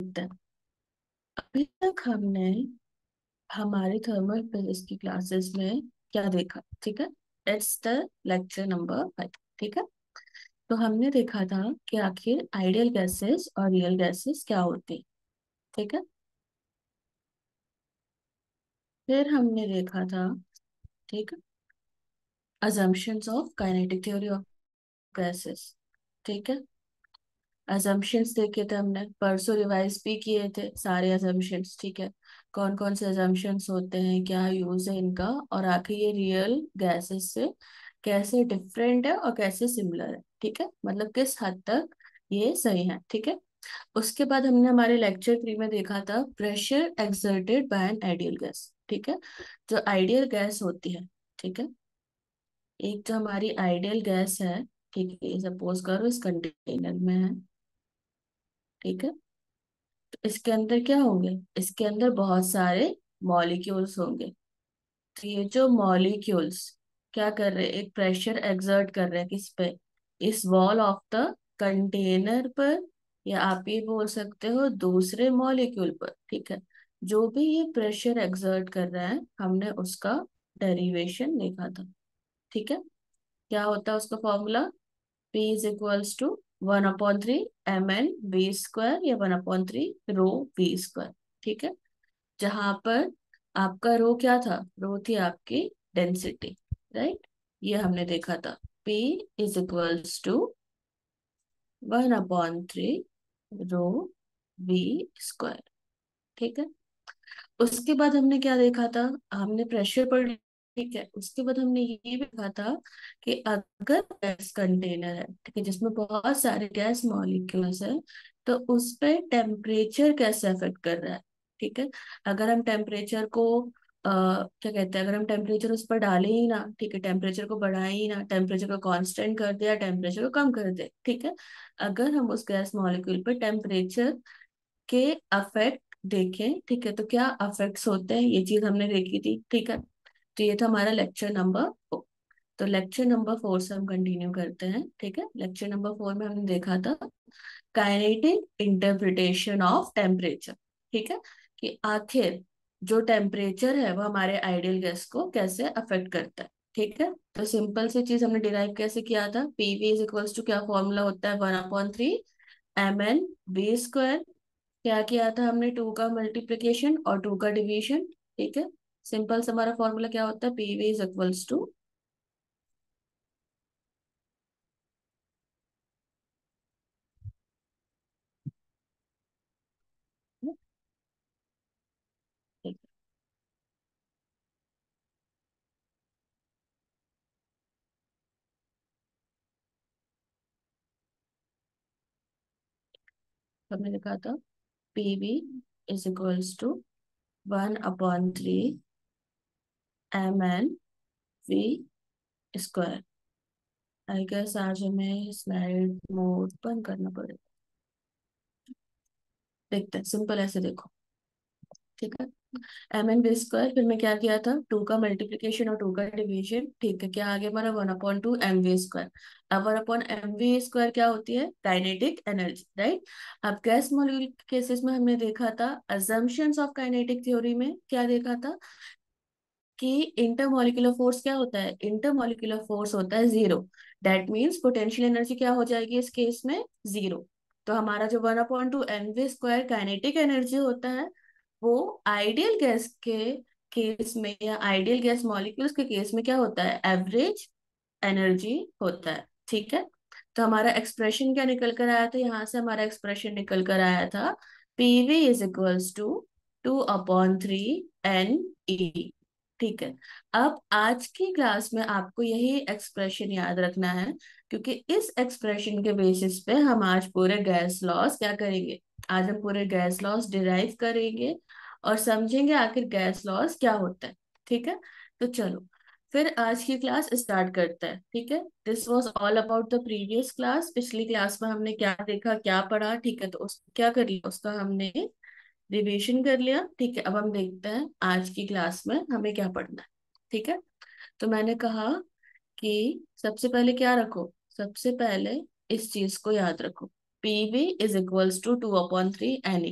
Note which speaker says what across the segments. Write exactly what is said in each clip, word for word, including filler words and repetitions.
Speaker 1: है। अभी तक हमने हमारे थर्मल फिजिक्स की क्लासेस में क्या देखा, ठीक है। It's the lecture number five, ठीक है। तो हमने देखा था कि आखिर आइडियल गैसेस और रियल गैसेस क्या होती हैं, ठीक है। फिर हमने देखा था, ठीक है, assumptions of kinetic theory of gases, ठीक है। assumptions देखे थे हमने, परसों रिवाइज भी किए थे सारे assumptions, ठीक है। कौन कौन से assumptions होते हैं, क्या यूज है इनका, और आखिर ये रियल गैसेस से कैसे डिफरेंट है और कैसे सिमिलर है, ठीक है, मतलब किस हद तक ये सही है, ठीक है। उसके बाद हमने हमारे लेक्चर थ्री में देखा था pressure exerted by an ideal gas, ठीक है। जो आइडियल गैस होती है, ठीक है, एक जो हमारी आइडियल गैस है, ठीक है, सपोज करो इस कंटेनर में है, ठीक है। तो इसके अंदर क्या होंगे, इसके अंदर बहुत सारे मॉलिक्यूल्स होंगे। तो ये जो मॉलिक्यूल्स क्या कर रहे हैं, एक प्रेशर एक्सर्ट कर रहे हैं किस पे, इस वॉल ऑफ द कंटेनर पर, या आप ये बोल सकते हो दूसरे मॉलिक्यूल पर, ठीक है। जो भी ये प्रेशर एक्सर्ट कर रहा है हमने उसका डेरिवेशन देखा था, ठीक है। क्या होता है उसका formula, P is equals to one upon three m n v square या one upon three rho v square, ठीक है। जहां पर आपका रो क्या था, रो थी आपकी डेंसिटी, राइट। ये हमने देखा था, P is equals to one upon three rho v square, ठीक है। उसके बाद हमने क्या देखा था, हमने प्रेशर पर, ठीक है। उसके बाद हमने ये भी देखा था कि अगर गैस कंटेनर है, ठीक है, जिसमें बहुत सारे गैस मॉलिक्यूल्स है, तो उस पे टेम्परेचर कैसे अफेक्ट कर रहा है, ठीक है। अगर हम टेम्परेचर को आ, क्या कहते हैं, अगर हम टेम्परेचर उस पर डालें ही ना, ठीक है, टेम्परेचर को बढ़ाएं ही ना, टेम्परेचर को कांस्टेंट कर दे या टेम्परेचर को कम कर दे, ठीक है। अगर हम उस गैस मॉलिक्यूल पर टेम्परेचर के अफेक्ट देखें, ठीक है, तो क्या अफेक्ट्स होते हैं, ये चीज हमने देखी थी, ठीक है। तो ये था हमारा लेक्चर नंबर फोर। तो लेक्चर नंबर फोर से हम कंटिन्यू करते हैं, ठीक है। लेक्चर नंबर फोर में हमने देखा था काइनेटिक इंटरप्रिटेशन ऑफ टेम्परेचर, ठीक है, कि आखिर जो टेम्परेचर है वो हमारे आइडियल गैस को कैसे अफेक्ट करता है, ठीक है। तो सिंपल सी चीज हमने डिराइव कैसे किया था, पीवी इज इक्वल्स टू क्या फॉर्मूला होता है, one upon three m n v square. क्या किया था हमने, टू का मल्टीप्लीकेशन और टू का डिवीजन, ठीक है। सिंपल से हमारा फॉर्मूला क्या होता है, पीवी इज इक्वल्स टू, ठीक है। तो हमने लिखा था PV is equals to one upon three m n v square. I guess आज हमें स्लाइड मोड बंद करना पड़ेगा, देखते हैं, सिंपल ऐसे देखो, ठीक है। एम एन बी स्क्वायर, फिर मैं क्या किया था, टू का मल्टीप्लीकेशन और टू का डिवीजन, ठीक है। क्या आगे हमारा one upon two m v square. अब one upon m v square क्या होती है, काइनेटिक एनर्जी, राइट। अब गैस मॉलिक्यूल केसेस में हमने देखा था अजम्पशंस ऑफ काइनेटिक थ्योरी में क्या देखा था, कि इंटरमॉलिक्यूलर फोर्स क्या होता है, इंटरमॉलिक्यूलर फोर्स होता है zero. That means potential energy क्या हो जाएगी इस केस में, जीरो। तो हमारा जो one upon two n v square kinetic energy होता है, वो आइडियल गैस के केस में या आइडियल गैस मॉलिक्यूल्स के केस में क्या होता है, एवरेज एनर्जी होता है, ठीक है। तो हमारा एक्सप्रेशन क्या निकल कर आया था, यहाँ से हमारा एक्सप्रेशन निकल कर आया था PV is equals to two upon three N E, ठीक है। अब आज की क्लास में आपको यही एक्सप्रेशन याद रखना है, क्योंकि इस एक्सप्रेशन के बेसिस पे हम आज पूरे गैस लॉस क्या करेंगे, आज हम पूरे गैस लॉस डिराइव करेंगे और समझेंगे आखिर गैस लॉस क्या होता है, ठीक है। तो चलो फिर आज की क्लास स्टार्ट करते हैं, ठीक है। This was all about the previous class, पिछली क्लास में हमने क्या देखा क्या पढ़ा, ठीक है। तो उस क्या कर लिया, उसका हमने रिवीजन कर लिया, ठीक है। अब हम देखते हैं आज की क्लास में हमें क्या पढ़ना है, ठीक है। तो मैंने कहा कि सबसे पहले क्या रखो, सबसे पहले इस चीज को याद रखो, PV is equals to two upon three N E,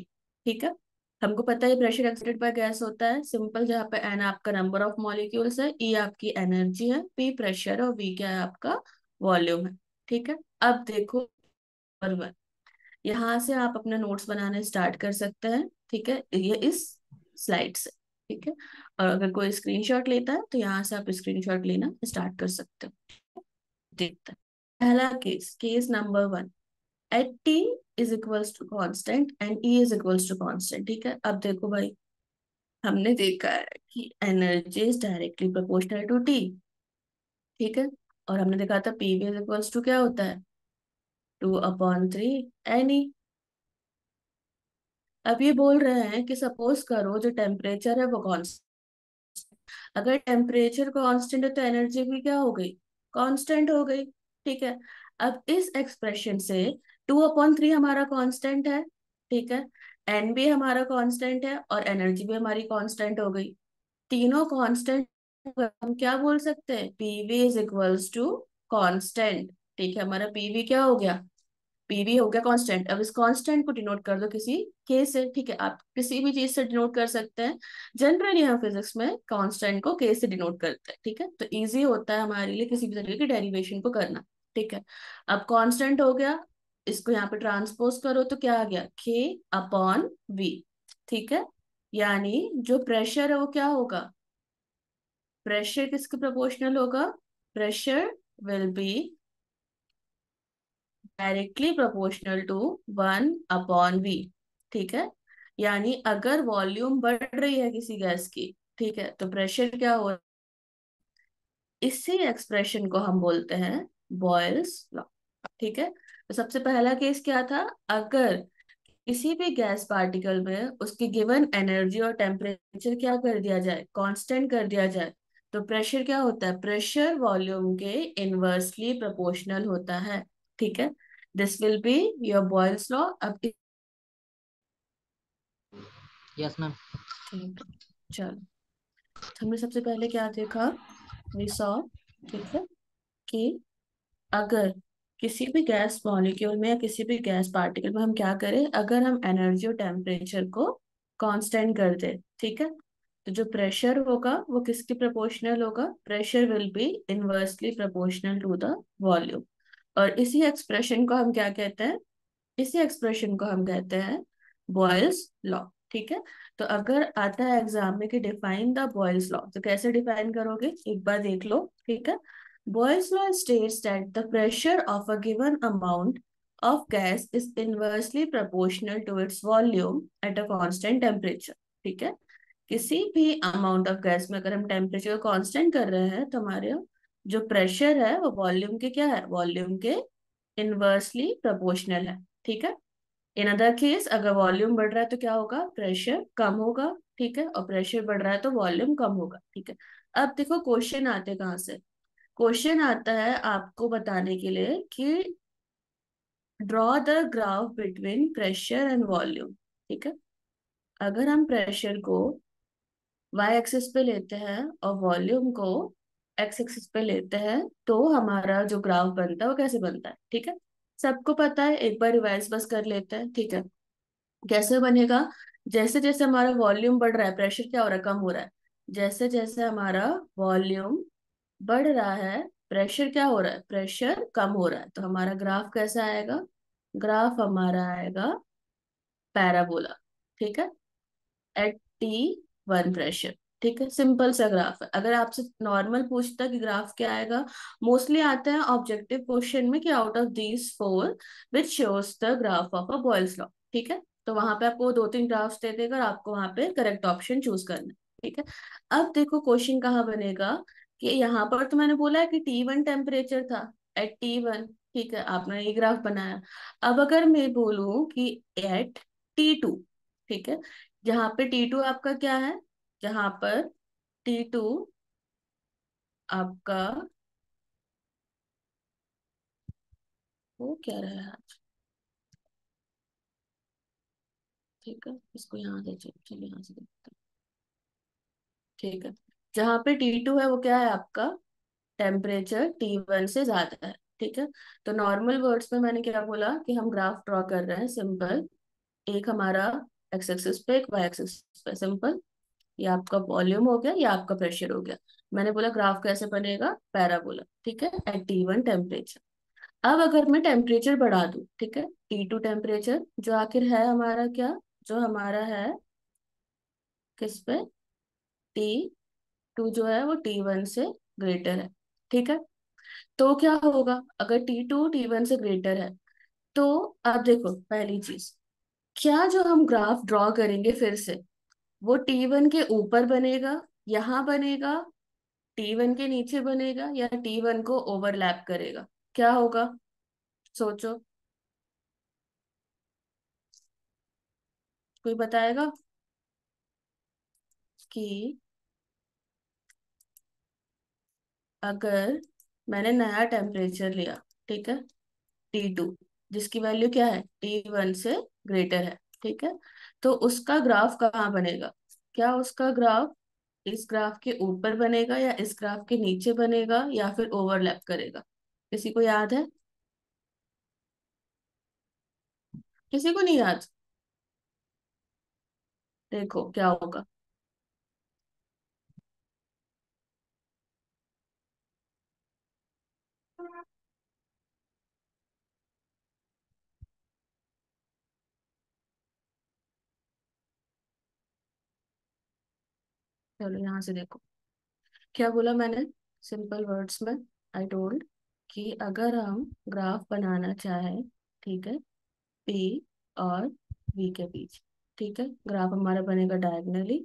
Speaker 1: ठीक है। हमको पता है प्रेशर एक्सर्टेड बाय गैस होता है सिंपल, जहाँ पे एन आपका नंबर ऑफ मॉलिक्यूल्स है, ई आपकी एनर्जी है, पी प्रेशर और वी क्या है आपका वॉल्यूम है। ठीक है। अब देखो नंबर वन, यहाँ से आप अपना नोट्स बनाने स्टार्ट कर सकते हैं। ठीक है, ये इस स्लाइड से। ठीक है, और अगर कोई स्क्रीनशॉट लेता है तो यहाँ से आप स्क्रीनशॉट लेना स्टार्ट कर सकते हो। देखते हैं पहला case, case number one. At T is equals to constant and E is equals to constant. ठीक है, अब देखो भाई, हमने देखा है कि energy is directly proportional to T. ठीक है, और हमने देखा था P V is equals to क्या होता है, two upon three N E. अब ये बोल रहे हैं कि सपोज करो जो टेम्परेचर है वो कांस्टेंट, अगर टेम्परेचर कांस्टेंट है तो एनर्जी भी क्या हो गई, कांस्टेंट हो गई। ठीक है, अब इस एक्सप्रेशन से टू अपॉन थ्री हमारा कांस्टेंट है। ठीक है, एन भी हमारा कांस्टेंट है और एनर्जी भी हमारी कांस्टेंट हो गई। तीनों कांस्टेंट, हम क्या बोल सकते हैं, PV is equals to constant. ठीक है, हमारा पीवी क्या हो गया, पीवी हो गया कांस्टेंट। अब इस कांस्टेंट को डिनोट कर दो किसी के से। ठीक है, आप किसी भी चीज से डिनोट कर सकते हैं। जनरली हम फिजिक्स में कांस्टेंट को के से डिनोट करते हैं। ठीक है, तो इजी होता है हमारे लिए किसी भी तरीके की डेरिवेशन को करना। ठीक है, अब कांस्टेंट हो गया, इसको यहाँ पे ट्रांसपोज करो तो क्या आ गया, के अपॉन वी। ठीक है, यानी जो प्रेशर है वो क्या होगा, प्रेशर किसके प्रोपोर्शनल होगा, pressure will be directly proportional to one upon V. ठीक है, यानी अगर वॉल्यूम बढ़ रही है किसी गैस की, ठीक है, तो प्रेशर क्या हो, इसी एक्सप्रेशन को हम बोलते हैं बॉयल्स लॉ। ठीक है, तो सबसे पहला केस क्या था, अगर किसी भी गैस पार्टिकल में उसकी गिवन एनर्जी और टेम्परेचर क्या कर दिया जाए, कांस्टेंट कर दिया जाए, तो प्रेशर क्या होता है, प्रेशर वॉल्यूम के इनवर्सली प्रोपोर्शनल होता है। ठीक है, this will be your Boyle's law. अब इस-
Speaker 2: यस मैम।
Speaker 1: ठीक है, चलो, तो हमने सबसे पहले क्या देखा, वी सॉ, ठीक है, कि अगर किसी भी गैस मॉलिक्यूल में या किसी भी गैस पार्टिकल में हम क्या करें, अगर हम एनर्जी और टेम्परेचर को कांस्टेंट कर दे, ठीक है, तो जो प्रेशर होगा वो किसके प्रोपोर्शनल होगा, pressure will be inversely proportional to the volume. और इसी एक्सप्रेशन को हम क्या कहते हैं, इसी एक्सप्रेशन को हम कहते हैं बॉयल्स लॉ। ठीक है, तो अगर आता है एग्जाम में कि डिफाइन द बॉयल्स लॉ, तो कैसे डिफाइन करोगे, एक बार देख लो। ठीक है, Boyle's law states that the pressure of a given amount of gas is inversely proportional to its volume at a constant temperature। ठीक है, किसी भी अमाउंट ऑफ गैस में अगर हम टेम्परेचर को कांस्टेंट कर रहे हैं तो हमारे जो प्रेशर है वो वॉल्यूम के क्या है, वॉल्यूम के इनवर्सली प्रोपोर्शनल है। ठीक है, इन अदर केस अगर वॉल्यूम बढ़ रहा है तो क्या होगा, प्रेशर कम होगा। ठीक है, और प्रेशर बढ़ रहा है तो वॉल्यूम कम होगा। ठीक है, अब देखो क्वेश्चन आते कहाँ से, क्वेश्चन आता है आपको बताने के लिए कि draw the graph between pressure and volume. ठीक है, अगर हम प्रेशर को वाई एक्सिस पे लेते हैं और वॉल्यूम को एक्स एक्सिस पे लेते हैं तो हमारा जो ग्राफ बनता है वो कैसे बनता है। ठीक है, सबको पता है, एक बार रिवाइज बस कर लेते हैं। ठीक है, कैसे बनेगा, जैसे जैसे हमारा वॉल्यूम बढ़ रहा है प्रेशर क्या हो रहा है, कम हो रहा है। जैसे जैसे हमारा वॉल्यूम बढ़ रहा है प्रेशर क्या हो रहा है, प्रेशर कम हो रहा है। तो हमारा ग्राफ कैसा आएगा, ग्राफ हमारा आएगा पैराबोला। ठीक है, एट टी वन प्रेशर। ठीक है, सिंपल सा ग्राफ है। अगर आपसे नॉर्मल पूछता कि ग्राफ क्या आएगा, मोस्टली आता है ऑब्जेक्टिव क्वेश्चन में कि out of these four which shows the graph of a Boyle's law. ठीक है, तो वहां पे आपको दो तीन ग्राफ्स दे देगा और आपको वहां पे करेक्ट ऑप्शन चूज करना है। ठीक है, अब देखो क्वेश्चन कहाँ बनेगा, कि यहाँ पर तो मैंने बोला है कि टी वन टेम्परेचर था, एट टी वन। ठीक है, आपने ये ग्राफ बनाया। अब अगर मैं बोलूं कि एट टी टू, ठीक है, जहां पे टी टू आपका क्या है, जहां पर टी टू आपका वो क्या रहा है आज। ठीक है, इसको यहाँ से चलो चलो यहाँ से देखते हैं। ठीक है, जहां पे टी टू है वो क्या है आपका, टेम्परेचर टी वन से ज्यादा है। ठीक है, तो नॉर्मल वर्ड्स में मैंने क्या बोला कि हम ग्राफ ड्रॉ कर रहे हैं सिंपल, एक हमारा एक्स एक्सिस पे, एक वाई एक्सिस पे, सिंपल। ये आपका वॉल्यूम हो गया, ये आपका प्रेशर हो गया। मैंने बोला ग्राफ कैसे बनेगा, पैराबोला, ठीक है, एट टी वन टेम्परेचर। अब अगर मैं टेम्परेचर बढ़ा दूं, ठीक है, टी टू टेम्परेचर जो आखिर है हमारा क्या, जो हमारा है किस पे, टी टू जो है वो टी वन से ग्रेटर है, ठीक है। तो क्या होगा अगर टी टू टी वन से ग्रेटर है, तो अब देखो पहली चीज, क्या जो हम ग्राफ ड्रॉ करेंगे फिर से, वो टी वन के ऊपर बनेगा, यहाँ बनेगा, टी वन के नीचे बनेगा, या टी वन को ओवरलैप करेगा, क्या होगा, सोचो, कोई बताएगा कि अगर मैंने नया टेम्परेचर लिया, ठीक है, टी टू, जिसकी वैल्यू क्या है, टी वन से ग्रेटर है, ठीक है, तो उसका ग्राफ कहाँ बनेगा, क्या उसका ग्राफ इस ग्राफ के ऊपर बनेगा, या इस ग्राफ के नीचे बनेगा, या फिर ओवरलैप करेगा, किसी को याद है, किसी को नहीं याद, देखो क्या होगा। चलो यहाँ से देखो, क्या बोला मैंने, सिंपल वर्ड्स में आई टोल्ड कि अगर हम ग्राफ बनाना चाहें, ठीक है, पी और वी के बीच, ठीक है, ग्राफ हमारा बनेगा डायगनली।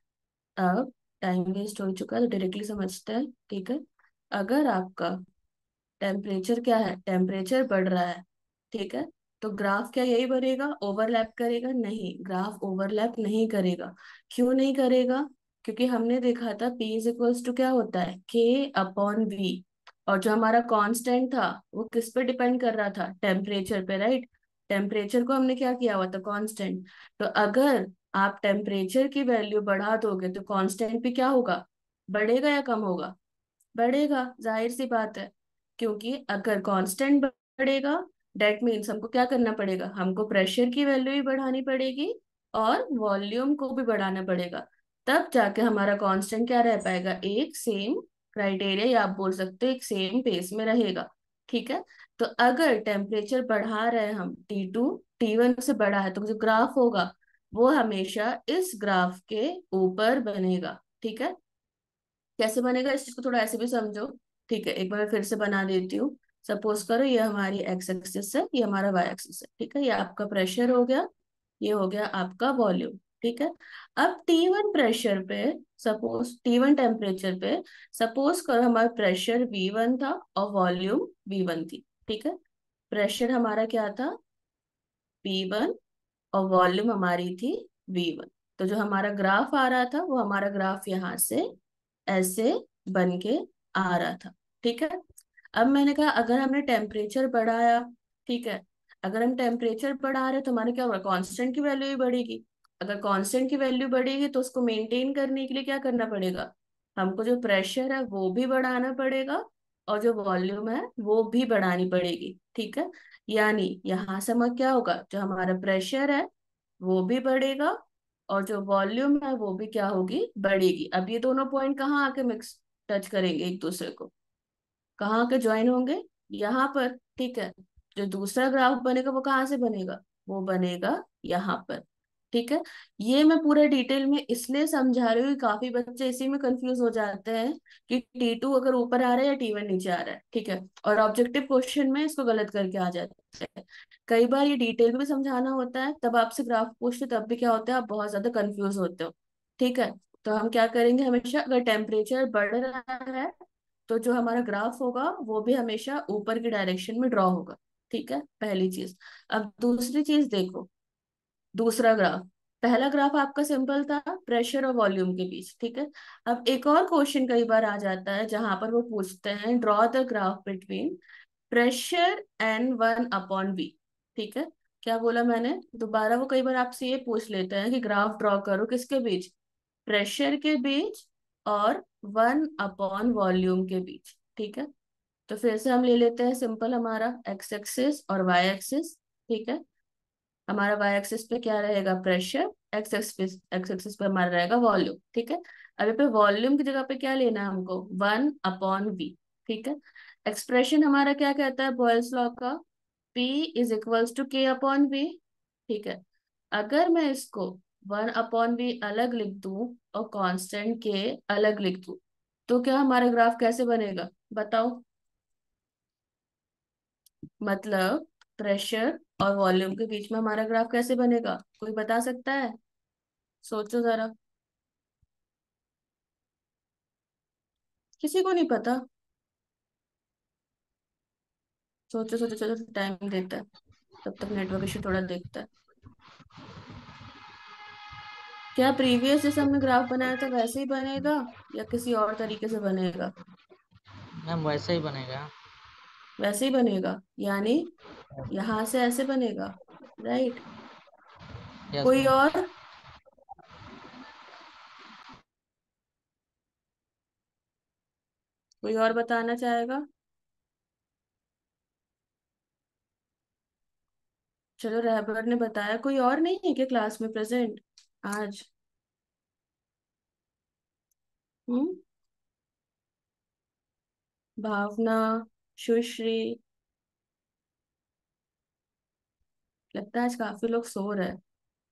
Speaker 1: अब टाइम वेस्ट हो चुका है तो डायरेक्टली समझते हैं, ठीक है। अगर आपका टेम्परेचर क्या है, टेम्परेचर बढ़ रहा है, ठीक है, तो ग्राफ क्या यही बनेगा, ओवरलैप करेगा, नहीं, ग्राफ ओवरलैप नहीं करेगा। क्यों नहीं करेगा, क्योंकि हमने देखा था P इज इक्वल्स टू क्या होता है, K अपॉन V, और जो हमारा कांस्टेंट था वो किस पे डिपेंड कर रहा था, टेम्परेचर पे, राइट। टेम्परेचर को हमने क्या किया हुआ था, कांस्टेंट। तो अगर आप टेम्परेचर की वैल्यू बढ़ा दोगे तो कांस्टेंट भी क्या होगा, बढ़ेगा या कम होगा, बढ़ेगा, जाहिर सी बात है। क्योंकि अगर कांस्टेंट बढ़ेगा, डेट मीन्स हमको क्या करना पड़ेगा, हमको प्रेशर की वैल्यू भी बढ़ानी पड़ेगी और वॉल्यूम को भी बढ़ाना पड़ेगा, तब जाके हमारा कांस्टेंट क्या रह पाएगा, एक सेम क्राइटेरिया, या आप बोल सकते हो एक सेम पेस में रहेगा, ठीक है। तो अगर टेम्परेचर बढ़ा रहे हैं हम, टी टू टी वन से बढ़ा है, तो जो ग्राफ होगा वो हमेशा इस ग्राफ के ऊपर बनेगा, ठीक है। कैसे बनेगा इस चीज को थोड़ा ऐसे भी समझो, ठीक है, एक बार मैं फिर से बना देती हूँ। सपोज करो ये हमारी एक्स एक्सिस है, ये हमारा वाई एक्सिस है, ठीक है, ये आपका प्रेशर हो गया, ये हो गया आपका वॉल्यूम, ठीक है। अब टी वन प्रेशर पे, सपोज टी वन टेम्परेचर पे, सपोज करो हमारा प्रेशर वी वन था और वॉल्यूम वी वन थी, ठीक है। प्रेशर हमारा क्या था, पी वन, और वॉल्यूम हमारी थी वी वन। तो जो हमारा ग्राफ आ रहा था वो हमारा ग्राफ यहाँ से ऐसे बन के आ रहा था, ठीक है। अब मैंने कहा अगर हमने टेम्परेचर बढ़ाया, ठीक है, अगर हम टेम्परेचर बढ़ा रहे हैं तो हमारा क्या होगा, कांस्टेंट की वैल्यू भी बढ़ेगी। अगर कांस्टेंट की वैल्यू बढ़ेगी तो उसको मेंटेन करने के लिए क्या करना पड़ेगा, हमको जो प्रेशर है वो भी बढ़ाना पड़ेगा, और जो वॉल्यूम है वो भी बढ़ानी पड़ेगी, ठीक है। यानी यहाँ से हमारा क्या होगा, जो हमारा प्रेशर है वो भी बढ़ेगा, और जो वॉल्यूम है वो भी क्या होगी, बढ़ेगी। अब ये दोनों पॉइंट कहाँ आके मिक्स टच करेंगे एक दूसरे को, कहाँ के ज्वाइन होंगे, यहाँ पर, ठीक है। जो दूसरा ग्राफ बनेगा वो कहाँ से बनेगा, वो बनेगा यहाँ पर, ठीक है। ये मैं पूरा डिटेल में इसलिए समझा रही हूँ कि काफी बच्चे इसी में कंफ्यूज हो जाते हैं कि टी टू अगर ऊपर आ रहा है या टी वन नीचे आ रहा है, ठीक है, और ऑब्जेक्टिव क्वेश्चन में इसको गलत करके आ जाते हैं। कई बार ये डिटेल में भी समझाना होता है, तब आपसे ग्राफ पूछते तब भी क्या होता है, आप बहुत ज्यादा कंफ्यूज होते हो, ठीक है। तो हम क्या करेंगे, हमेशा अगर टेम्परेचर बढ़ रहा है तो जो हमारा ग्राफ होगा वो भी हमेशा ऊपर की डायरेक्शन में ड्रॉ होगा, ठीक है, पहली चीज। अब दूसरी चीज देखो, दूसरा ग्राफ, पहला ग्राफ आपका सिंपल था, प्रेशर और वॉल्यूम के बीच, ठीक है। अब एक और क्वेश्चन कई बार आ जाता है जहां पर वो पूछते हैं draw the graph between pressure and one upon V, ठीक है। क्या बोला मैंने दोबारा, वो कई बार आपसे ये पूछ लेते हैं कि ग्राफ ड्रॉ करो किसके बीच, प्रेशर के बीच और वन अपॉन वॉल्यूम के बीच, ठीक है। तो फिर से हम ले लेते हैं सिंपल हमारा एक्स एक्सिस और वाई एक्सिस, ठीक है। हमारा वाई एक्सिस पे क्या रहेगा, pressure. X axis x axis पे हमारा रहेगा वॉल्यूम, ठीक है। अभी पे वॉल्यूम की जगह पे क्या लेना है हमको, वन अपॉन वी, ठीक है। एक्सप्रेशन हमारा क्या कहता है बॉयल्स लॉ का, P is equals to K upon V, ठीक है। अगर मैं इसको वन अपॉन वी अलग लिख दूं और कांस्टेंट के अलग लिख दूं, तो क्या हमारा ग्राफ कैसे बनेगा, बताओ। मतलब प्रेशर और वॉल्यूम के बीच में हमारा ग्राफ कैसे बनेगा, कोई बता सकता है, सोचो जरा। किसी को नहीं पता। सोचो सोचो सोचो, टाइम देता है, तब तक नेटवर्क इशू थोड़ा देखता है। क्या प्रीवियस जैसे हमने ग्राफ बनाया था वैसे ही बनेगा, या किसी और तरीके से बनेगा।
Speaker 2: मैम वैसे ही बनेगा।
Speaker 1: वैसे ही बनेगा, यानी यहां से ऐसे बनेगा, राइट।
Speaker 2: यस
Speaker 1: कोई
Speaker 2: मैम।
Speaker 1: और, कोई और बताना चाहेगा। चलो रहबर ने बताया, कोई और नहीं है क्या क्लास में प्रेजेंट आज। हम्म। भावना, सुश्री, लगता है आज काफी लोग सो रहे हैं।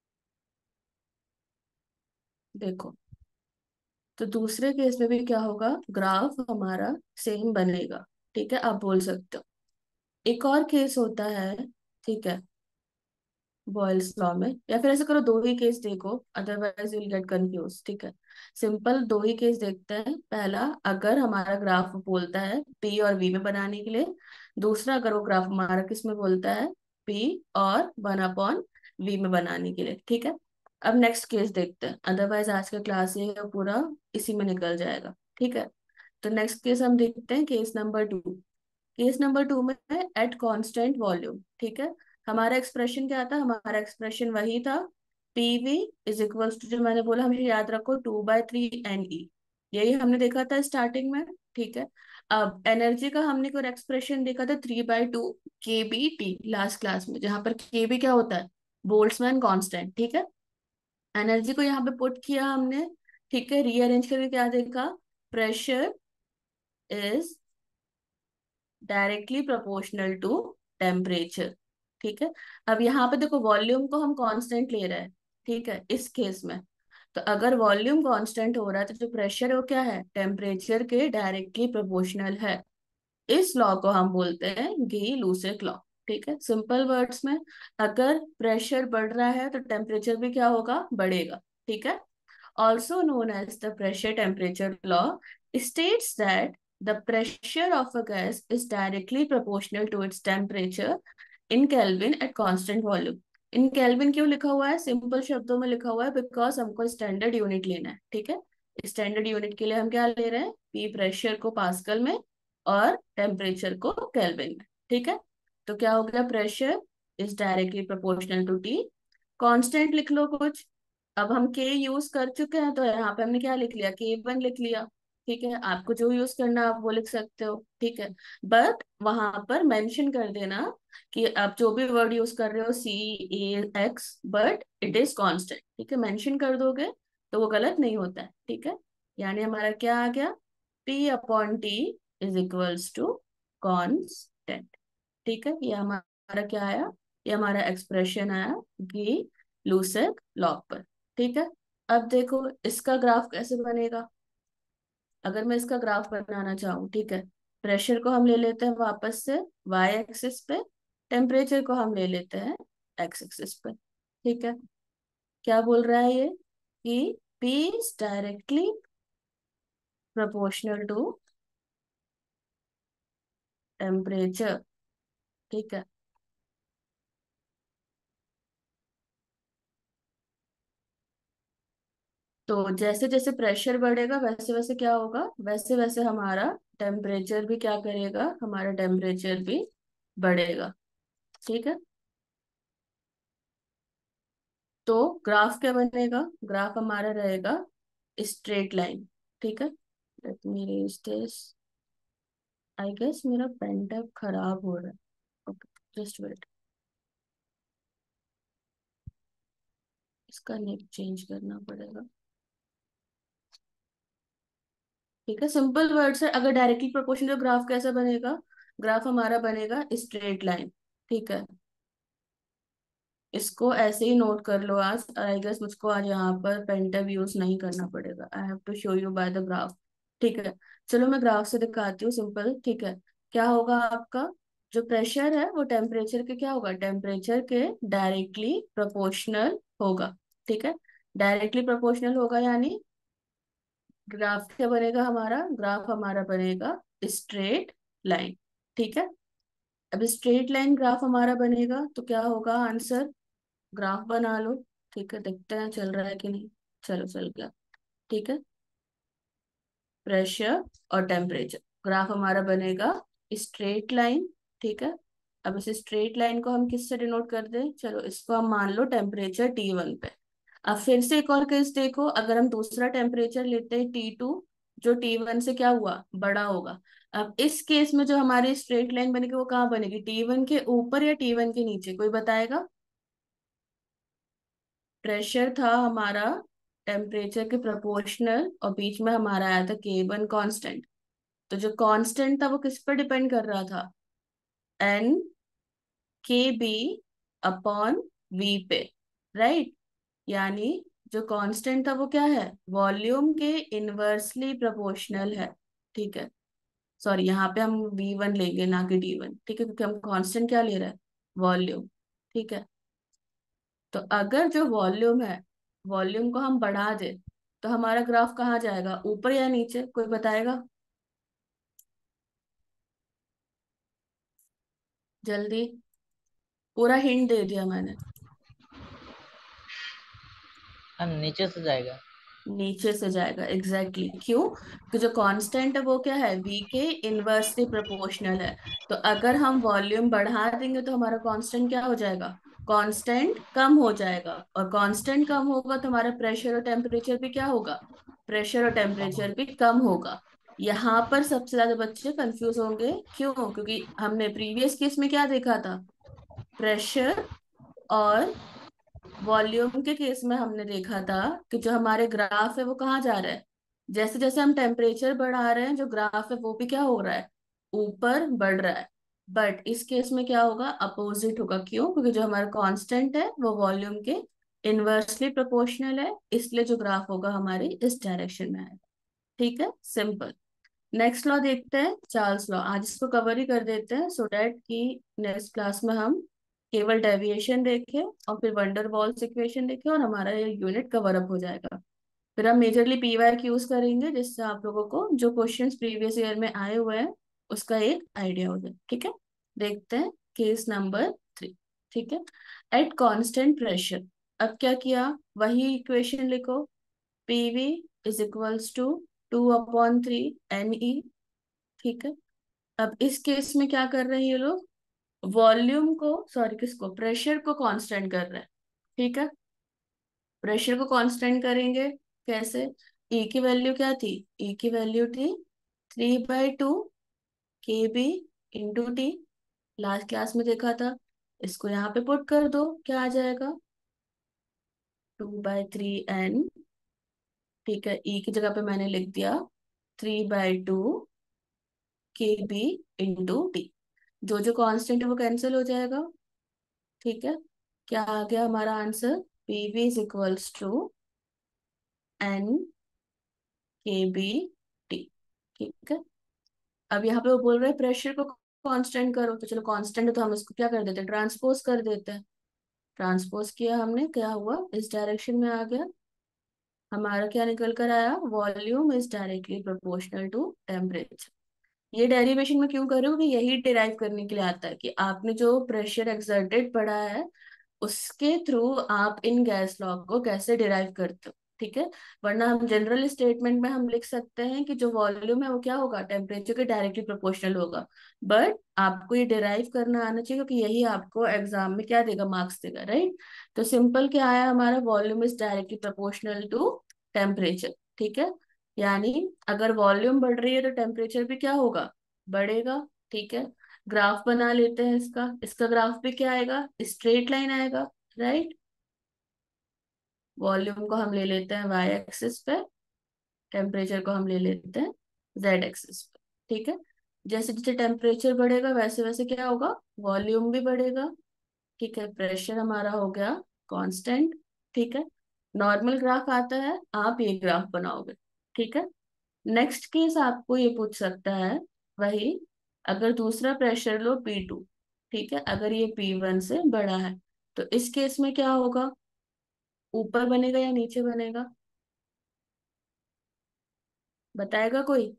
Speaker 1: देखो, तो दूसरे केस में भी क्या होगा, ग्राफ हमारा सेम बनेगा, ठीक है, आप बोल सकते हो। एक और केस होता है, ठीक है, बॉयल्स लॉ में, या फिर ऐसे करो दो ही केस देखो, otherwise you will get confuse, ठीक है। सिंपल दो ही केस देखते हैं। पहला, अगर हमारा ग्राफ बोलता है पी और वी में बनाने के लिए। दूसरा, अगर वो ग्राफ हमारा किस में बोलता है, पी और वन अपॉन वी में बनाने के लिए, ठीक है। अब नेक्स्ट केस देखते हैं, अदरवाइज आज का क्लास ये पूरा इसी में निकल जाएगा, ठीक है। तो नेक्स्ट केस हम देखते हैं, case number two. Case number two में है एट कांस्टेंट वॉल्यूम, ठीक है। हमारा एक्सप्रेशन क्या था, हमारा एक्सप्रेशन वही था, पीवी इज इक्वल्स टू, जो मैंने बोला हमें याद रखो, two by three N E, यही हमने देखा था स्टार्टिंग में, ठीक है। अब एनर्जी का हमने कोई एक्सप्रेशन देखा था, three by two K B T last class में, जहां पर के बी क्या होता है, बोल्ट्जमैन कांस्टेंट, ठीक है। एनर्जी को यहाँ पे पुट किया हमने, ठीक है, रीअरेंज करके क्या देखा, pressure is directly proportional to temperature, ठीक है। अब यहाँ पे देखो वॉल्यूम को हम कांस्टेंट ले रहे हैं, ठीक है, इस केस में। तो अगर वॉल्यूम कांस्टेंट हो रहा है तो जो प्रेशर है वो क्या है, टेम्परेचर के डायरेक्टली प्रोपोर्शनल है। इस लॉ को हम बोलते हैं गी लूसेक लॉ, ठीक है। सिंपल वर्ड्स में, अगर प्रेशर बढ़ रहा है तो टेम्परेचर भी क्या होगा, बढ़ेगा, ठीक है। also known as the pressure temperature law, states that the pressure of a gas is directly proportional to its temperature in Kelvin at constant volume. In Kelvin क्यों लिखा हुआ है, सिंपल शब्दों में लिखा हुआ है, बिकॉज हमको स्टैंडर्ड यूनिट लेना है, ठीक है। स्टैंडर्ड यूनिट के लिए हम क्या ले रहे हैं, पी प्रेशर को पास्कल में और टेम्परेचर को केल्विन में, ठीक है। तो क्या हो गया, pressure is directly proportional to T. Constant लिख लो कुछ। अब हम के यूज कर चुके हैं तो यहाँ पे हमने क्या लिख लिया, के वन लिख लिया, ठीक है। आपको जो यूज करना है आप वो लिख सकते हो, ठीक है। बट वहां पर मेंशन कर देना कि आप जो भी वर्ड यूज कर रहे हो, C A X, but it is constant, ठीक है, मेंशन कर दोगे तो वो गलत नहीं होता है, ठीक है। यानी हमारा क्या आ गया, P upon T is equals to constant, ठीक है। ये हमारा क्या आया, ये हमारा एक्सप्रेशन आया कि लूसेक लॉ पर, ठीक है। अब देखो इसका ग्राफ कैसे बनेगा। अगर मैं इसका ग्राफ बनाना चाहूँ, ठीक है, प्रेशर को हम ले लेते हैं वापस से वाई एक्सिस पे, टेम्परेचर को हम ले लेते हैं एक्स एक्सिस पे, ठीक है। क्या बोल रहा है ये, कि P is directly proportional to temperature, ठीक है। तो जैसे जैसे प्रेशर बढ़ेगा वैसे वैसे क्या होगा, वैसे वैसे हमारा टेम्परेचर भी क्या करेगा, हमारा टेम्परेचर भी बढ़ेगा, ठीक है। तो ग्राफ क्या बनेगा, ग्राफ हमारा रहेगा स्ट्रेट लाइन, ठीक है। Let me reach this, I guess मेरा पेन टैब खराब हो रहा है, ओके, जस्ट वेट। इसका नेक चेंज करना पड़ेगा। ठीक है, सिंपल वर्ड्स है। अगर डायरेक्टली प्रोपोर्शनल ग्राफ कैसा बनेगा, ग्राफ हमारा बनेगा स्ट्रेट लाइन। ठीक है, इसको ऐसे ही नोट कर लो आज। आई गेस मुझको आज यहाँ पर पेन टैब यूज नहीं करना पड़ेगा। I have to show you by the graph. ठीक है, चलो मैं ग्राफ से दिखाती हूँ सिंपल। ठीक है, क्या होगा आपका जो प्रेशर है वो टेम्परेचर के क्या होगा, टेम्परेचर के डायरेक्टली प्रोपोर्शनल होगा। ठीक है, डायरेक्टली प्रोपोर्शनल होगा यानी ग्राफ क्या बनेगा हमारा, ग्राफ हमारा बनेगा स्ट्रेट लाइन। ठीक है, अब स्ट्रेट लाइन ग्राफ हमारा बनेगा तो क्या होगा आंसर, ग्राफ बना लो। ठीक है, देखते हैं चल रहा है कि नहीं। चलो चल गया। ठीक है, प्रेशर और टेम्परेचर ग्राफ हमारा बनेगा स्ट्रेट लाइन। ठीक है, अब इस स्ट्रेट लाइन को हम किससे डिनोट कर दें, चलो इसको हम मान लो टेम्परेचर टी वन पे। अब फिर से एक और केस देखो, अगर हम दूसरा टेम्परेचर लेते हैं टी टू, जो टी वन से क्या हुआ, बड़ा होगा। अब इस केस में जो हमारी स्ट्रेट लाइन बनेगी वो कहाँ बनेगी, टी वन के ऊपर या टी वन के नीचे, कोई बताएगा। प्रेशर था हमारा टेम्परेचर के प्रोपोर्शनल और बीच में हमारा आया था के वन कांस्टेंट। तो जो कांस्टेंट था वो किस पर डिपेंड कर रहा था, N K B upon V पे, राइट। यानी जो कांस्टेंट था वो क्या है, वॉल्यूम के इनवर्सली प्रोपोर्शनल है। ठीक है, सॉरी यहाँ पे हम वी वन लेंगे ना कि डी वन। ठीक है, क्योंकि हम कांस्टेंट क्या ले रहे हैं, वॉल्यूम। ठीक है, तो अगर जो वॉल्यूम है, वॉल्यूम को हम बढ़ा दे तो हमारा ग्राफ कहाँ जाएगा, ऊपर या नीचे, कोई बताएगा जल्दी। पूरा हिंट दे दिया मैंने।
Speaker 2: मैम नीचे से जाएगा।
Speaker 1: नीचे से जाएगा, एग्जैक्टली exactly. क्यों, कि जो कांस्टेंट है वो क्या है, वी के इनवर्सली प्रोपोर्शनल है। तो अगर हम वॉल्यूम बढ़ा देंगे तो हमारा कांस्टेंट क्या हो जाएगा, कांस्टेंट कम हो जाएगा। और कांस्टेंट कम होगा तो हमारा प्रेशर और टेम्परेचर भी क्या होगा, प्रेशर और
Speaker 2: कम हो
Speaker 1: टेम्परेचर भी कम होगा। यहाँ पर सबसे ज्यादा बच्चे कंफ्यूज होंगे, क्यों, क्योंकि हमने प्रीवियस केस में क्या देखा था, प्रेशर और वॉल्यूम के केस में हमने देखा था कि जो हमारे ग्राफ है वो कहाँ जा रहा है, जैसे जैसे हम टेम्परेचर बढ़ा रहे हैं जो ग्राफ है वो भी क्या हो रहा है, ऊपर बढ़ रहा है। बट इस केस में क्या होगा, अपोजिट होगा। क्यों, क्योंकि जो हमारा कांस्टेंट है वो वॉल्यूम के इनवर्सली प्रोपोर्शनल है, इसलिए जो ग्राफ होगा हमारे इस डायरेक्शन में आएगा। ठीक है, सिंपल। नेक्स्ट लॉ देखते हैं, चार्ल्स लॉ। आज इसको कवर ही कर देते हैं सो डैट कि नेक्स्ट क्लास में हम केवल डेविएशन देखें और फिर वंडर वॉल्स इक्वेशन देखें और हमारा ये यूनिट कवर अप हो जाएगा। फिर हम मेजरली पी वाई यूज करेंगे जिससे आप लोगों को जो क्वेश्चंस प्रीवियस ईयर में आए हुए हैं उसका एक आइडिया हो जाए। ठीक है, देखते हैं केस नंबर थ्री। ठीक है, एट कांस्टेंट प्रेशर। अब क्या किया, वही इक्वेशन लिखो, PV is equals to two upon three N E. ठीक है, अब इस केस में क्या कर रहे हैं ये लोग, वॉल्यूम को, सॉरी किसको, प्रेशर को कांस्टेंट कर रहे हैं। ठीक है, प्रेशर को कांस्टेंट करेंगे कैसे, ई की वैल्यू क्या थी, ई की वैल्यू थी three by two K B into T, last class में देखा था। इसको यहाँ पे पुट कर दो, क्या आ जाएगा, टू बाई थ्री एन। ठीक है, ई की जगह पे मैंने लिख दिया three by two K B into T. जो जो कांस्टेंट है वो कैंसिल हो जाएगा। ठीक है, क्या आ गया हमारा answer, P V is equals to n K B T. ठीक है, अब यहाँ पे वो बोल रहे हैं प्रेशर को कांस्टेंट करो, तो चलो कांस्टेंट है तो हम इसको क्या कर देते हैं, ट्रांसपोज कर देते हैं। ट्रांसपोज किया हमने, क्या हुआ, इस डायरेक्शन में आ गया। हमारा क्या निकल कर आया, volume is directly proportional to temperature. ये डेरिवेशन में क्यों कर रहे हो, कि यही डिराइव करने के लिए आता है कि आपने जो प्रेशर एक्सर्टेड पढ़ा है उसके थ्रू आप इन गैस लॉ को कैसे डिराइव करते हो। ठीक है, वरना हम जनरल स्टेटमेंट में हम लिख सकते हैं कि जो वॉल्यूम है वो क्या होगा, टेम्परेचर के डायरेक्टली प्रोपोर्शनल होगा। बट आपको ये डिराइव करना आना चाहिए क्योंकि यही आपको एग्जाम में क्या देगा, मार्क्स देगा, राइट। तो सिंपल क्या आया हमारा, volume is directly proportional to temperature. ठीक है, यानी अगर वॉल्यूम बढ़ रही है तो टेम्परेचर भी क्या होगा, बढ़ेगा। ठीक है, ग्राफ बना लेते हैं इसका। इसका ग्राफ भी क्या आएगा, स्ट्रेट लाइन आएगा, राइट। वॉल्यूम को हम ले लेते हैं वाई एक्सिस पे, टेम्परेचर को हम ले लेते हैं जेड एक्सिस पे। ठीक है, जैसे जैसे टेम्परेचर बढ़ेगा वैसे वैसे क्या होगा, वॉल्यूम भी बढ़ेगा। ठीक है, प्रेशर हमारा हो गया कांस्टेंट। ठीक है, नॉर्मल ग्राफ आता है, आप ये ग्राफ बनाओगे। ठीक है, नेक्स्ट केस आपको ये पूछ सकता है वही, अगर दूसरा प्रेशर लो पी टू। ठीक है, अगर ये पी वन से बड़ा है तो इस केस में क्या होगा, ऊपर बनेगा या नीचे बनेगा, बताएगा कोई?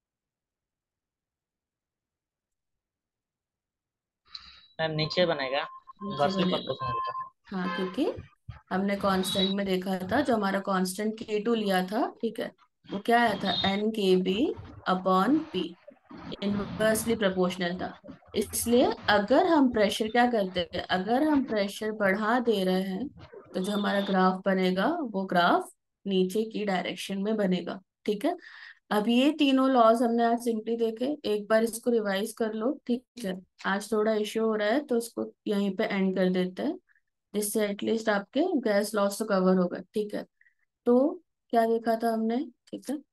Speaker 2: मैम नीचे बनेगा।
Speaker 1: नीचे
Speaker 2: इन्वर्सली
Speaker 1: बनेगा।
Speaker 2: प्रोपोर्शनल होता
Speaker 1: हाँ, क्योंकि हमने कांस्टेंट में देखा था, जो हमारा कांस्टेंट के टू लिया था, ठीक है, वो क्या आया था, N K B upon P, inversely proportional था। इसलिए अगर हम प्रेशर क्या करते हैं, अगर हम प्रेशर बढ़ा दे रहे हैं तो जो हमारा ग्राफ बनेगा वो ग्राफ नीचे की डायरेक्शन में बनेगा। ठीक है, अब ये तीनों लॉज हमने आज सिंपली देखे, एक बार इसको रिवाइज कर लो। ठीक है, आज थोड़ा इश्यू हो रहा है तो इसको यहीं पे एंड कर देते हैं, जिससे एटलीस्ट आपके गैस लॉस तो कवर होगा। ठीक है, तो क्या देखा था हमने? ठीक है,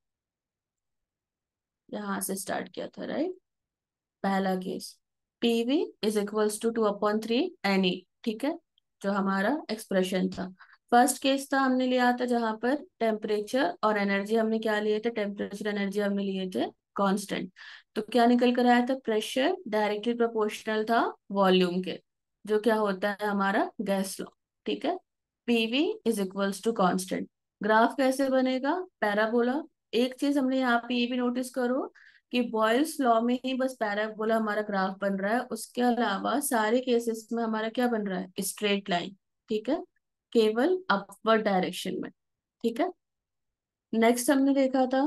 Speaker 1: यहाँ से स्टार्ट किया था, राइट। पहला case, PV is equals to two upon three N E. ठीक है, जो हमारा एक्सप्रेशन था। फर्स्ट केस था, हमने लिया था जहां पर टेम्परेचर और एनर्जी हमने क्या लिए थे, टेम्परेचर एनर्जी हमने लिए थे कांस्टेंट। तो क्या निकल कर आया था, प्रेशर डायरेक्टली प्रोपोर्शनल था वॉल्यूम के, जो क्या होता है हमारा गैस लॉ। ठीक है, PV is equals to constant. Graph कैसे बनेगा, पैराबोला। एक चीज हमने यहाँ पे ये भी नोटिस करो कि बॉयल्स लॉ में ही बस पैराबोला हमारा ग्राफ बन रहा है, उसके अलावा सारे केसेस में हमारा क्या बन रहा है, स्ट्रेट लाइन। ठीक है, केवल अपवर्ड डायरेक्शन में। ठीक है, नेक्स्ट हमने देखा था,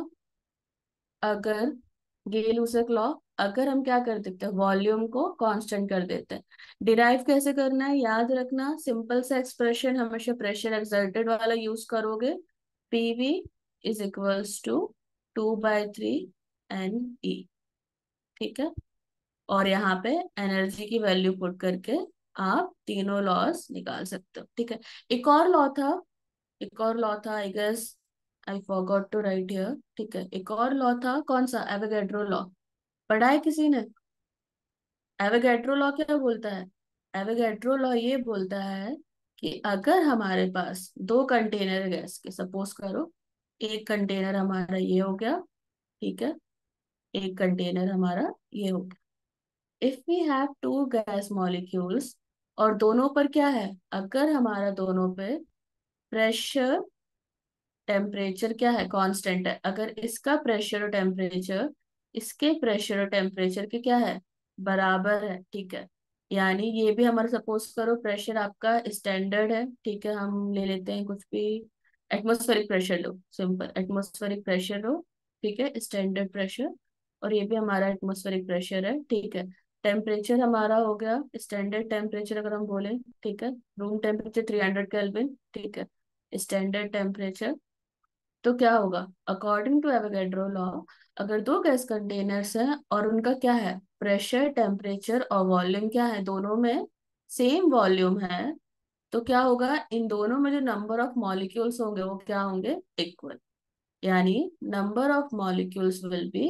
Speaker 1: अगर गेल यूसक लॉ, अगर हम क्या कर देते हैं, वॉल्यूम को कांस्टेंट कर देते हैं। डिराइव कैसे करना है, याद रखना, सिंपल सा एक्सप्रेशन हमेशा प्रेशर एक्सर्टेड वाला यूज करोगे। PV is equals to two by three N E. ठीक है, और यहाँ पे एनर्जी की वैल्यू पुट करके आप तीनों लॉस निकाल सकते हो। ठीक है, एक और लॉ था, एक और लॉ था, I guess I forgot to write here. ठीक है, एक और लॉ था, कौन सा, एवोगैड्रो लॉ। पढ़ा है किसी ने? एवोगैड्रो लॉ क्या बोलता है? एवोगैड्रो लॉ ये बोलता है कि अगर हमारे पास दो कंटेनर गैस के, सपोज करो एक कंटेनर हमारा ये हो गया, ठीक है, एक कंटेनर हमारा ये हो गया। If we have two gas molecules, और दोनों पर क्या है, अगर हमारा दोनों पे प्रेशर टेम्परेचर क्या है, कांस्टेंट है, अगर इसका प्रेशर और टेम्परेचर इसके प्रेशर और टेम्परेचर के क्या है, बराबर है। ठीक है, यानी ये भी हमारा, सपोज करो प्रेशर आपका स्टैंडर्ड है, ठीक है, हम ले लेते हैं कुछ भी, एटमॉस्फेरिक प्रेशर लो, सिंपल एटमॉस्फेरिक प्रेशर लो। ठीक है, स्टैंडर्ड प्रेशर, और ये भी हमारा एटमॉस्फेरिक प्रेशर है। ठीक है, टेम्परेचर हमारा हो गया स्टैंडर्ड टेम्परेचर, अगर हम बोले, ठीक है, room temperature three hundred kelvin. ठीक है, स्टैंडर्ड टेम्परेचर, तो क्या होगा, अकॉर्डिंग टू एवोगैड्रो लॉ, अगर दो गैस कंटेनर्स हैं और उनका क्या है, प्रेशर टेम्परेचर और वॉल्यूम क्या है, दोनों में सेम वॉल्यूम है, तो क्या होगा, इन दोनों में जो नंबर ऑफ मॉलिक्यूल्स होंगे वो क्या होंगे, इक्वल। यानी number of molecules will be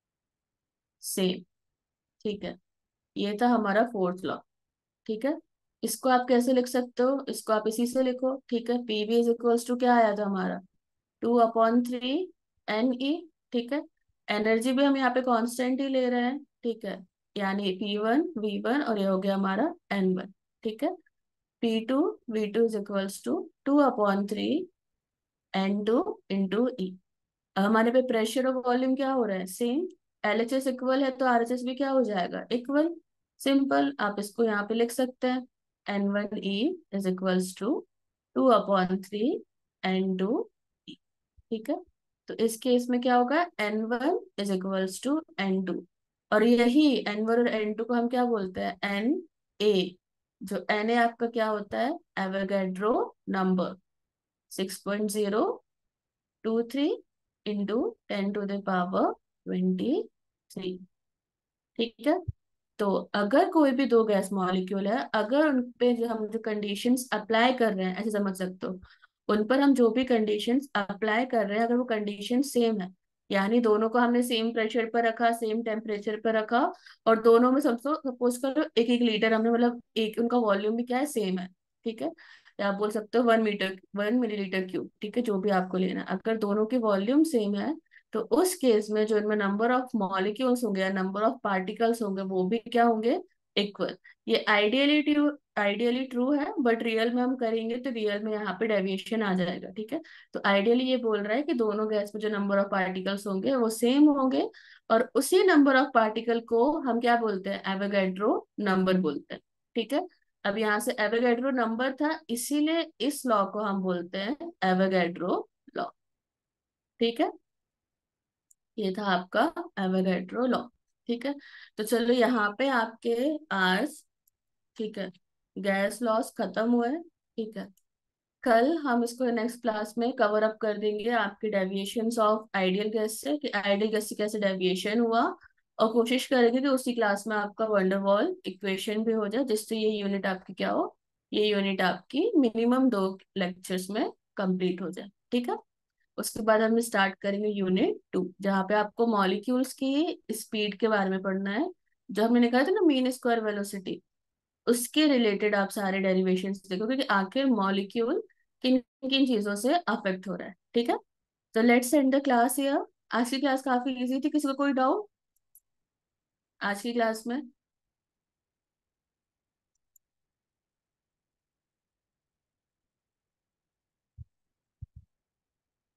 Speaker 1: same. ठीक है, ये था हमारा फोर्थ लॉ। ठीक है, इसको आप कैसे लिख सकते हो, इसको आप इसी से लिखो। ठीक है, पीवी इज इक्वल्स टू क्या आया था हमारा, two upon three N E. ठीक है, एनर्जी भी हम यहाँ पे कांस्टेंट ही ले रहे हैं। ठीक है, यानी पी वन वी वन, और ये हो गया हमारा एन वन। ठीक है, P two V two is equals to two upon three N two into E. अब हमारे पे प्रेशर और वॉल्यूम क्या हो रहा है, same. L H S equal है तो आर एच एस भी क्या हो जाएगा, इक्वल। सिंपल, आप इसको यहाँ पे लिख सकते हैं, N one E is equals to two upon three N two. ठीक है, तो इस केस में क्या होगा, N one is equals to N two, और यही एन वन और एन टू को हम क्या बोलते हैं, एन ए। जो एन ए आपका क्या होता है, Avogadro number, six point zero two three, into ten to the power twenty three. ठीक है, तो अगर कोई भी दो गैस मॉलिक्यूल है, अगर उन पे जो हम जो कंडीशंस अप्लाई कर रहे हैं, ऐसे समझ सकते हो, उन पर हम जो भी कंडीशंस अप्लाई कर रहे हैं, अगर वो कंडीशन सेम है, यानी दोनों को हमने सेम प्रेशर पर रखा, सेम टेम्परेचर पर रखा, और दोनों में सबसे सपोज करो एक एक लीटर हमने, मतलब एक उनका वॉल्यूम भी क्या है, सेम है, ठीक है, या आप बोल सकते हो one metre, one millilitre cube, ठीक है, जो भी आपको लेना है, अगर दोनों की वॉल्यूम सेम है, तो उस केस में जो इनमें नंबर ऑफ मॉलिक्यूल्स होंगे या नंबर ऑफ पार्टिकल्स होंगे वो भी क्या होंगे, इक्वल। ये आइडियली ट्रू, आइडियली ट्रू है, बट रियल में हम करेंगे तो रियल में यहाँ पे डेविएशन आ जाएगा, ठीक है। तो आइडियली ये बोल रहा है कि दोनों गैस में जो नंबर ऑफ पार्टिकल्स होंगे वो सेम होंगे, और उसी नंबर ऑफ पार्टिकल को हम क्या बोलते हैं, एवोगैड्रो नंबर बोलते हैं, ठीक है। अब यहाँ से एवोगैड्रो नंबर था, इसीलिए इस लॉ को हम बोलते हैं एवोगैड्रो लॉ, ठीक है। ये था आपका एवोगैड्रो लॉ, ठीक है। तो चलो यहाँ पे आपके आर्स, ठीक है, गैस लॉस खत्म हुए, ठीक है। कल हम इसको नेक्स्ट क्लास में कवर अप कर देंगे, आपके डेविएशंस ऑफ आइडियल गैस से, कि आइडियल गैस से कैसे डेविएशन हुआ, और कोशिश करेंगे कि उसी क्लास में आपका वंडरवॉल इक्वेशन भी हो जाए, जिससे ये यूनिट आपकी क्या हो, ये यूनिट आपकी मिनिमम दो लेक्चर्स में कंप्लीट हो जाए, ठीक है। उसके बाद हम स्टार्ट करेंगे यूनिट टू, जहाँ पे आपको मॉलिक्यूल्स की स्पीड के बारे में पढ़ना है, जो हमने निकाला था ना मीन स्क्वायर वेलोसिटी, उसके रिलेटेड आप सारे डेरिवेशंस देखोगे कि आखिर मॉलिक्यूल किन किन चीजों से अफेक्ट हो रहा है, ठीक है। तो let's end the class here. आज की क्लास काफी इजी थी, किसी को कोई डाउट आज की क्लास में?